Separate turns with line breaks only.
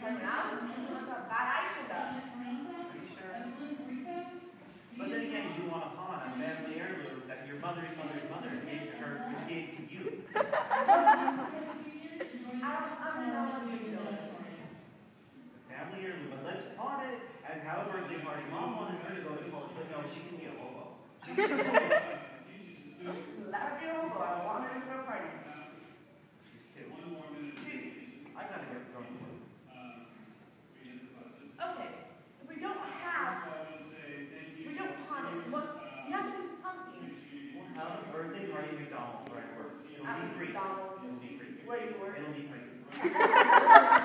When I was 2, look how bad I turned out.
Are you sure? But then again, you want a pawn, a family heirloom that your mother's mother's mother gave to her, which gave to you.
I don't understand what big deal is.
Family heirloom, but let's pawn it and have a birthday party. Mom wanted her to go to college, but no, she can be a hobo. She can be a hobo.
Let her be a hobo. I want her to throw a party.
She's 2. I gotta get going.
Okay, if we don't pawn it, look, you have to do something.
We'll have a birthday party at McDonald's where I work. It'll be free.
McDonald's.
It'll be free.
Where you work.
It'll be free.